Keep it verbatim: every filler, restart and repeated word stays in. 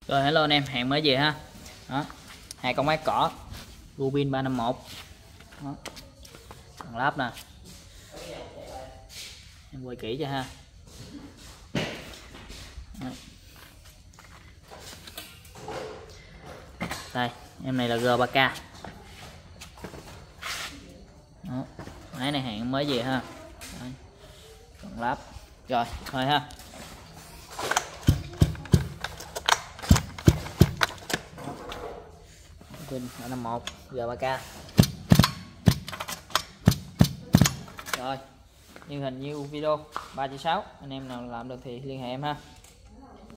Rồi hello anh em, hàng mới về ha. Đó, hai con máy cỏ Rubin ba năm một. Đó, còn lắp nè, em quay kỹ cho ha. Đó. Đây, em này là G ba K. Đó, máy này hàng mới về ha. Đấy, còn lắp rồi thôi ha. Rubin ba năm một G ba K. Rồi, như hình như video ba triệu sáu, anh em nào làm được thì liên hệ em ha.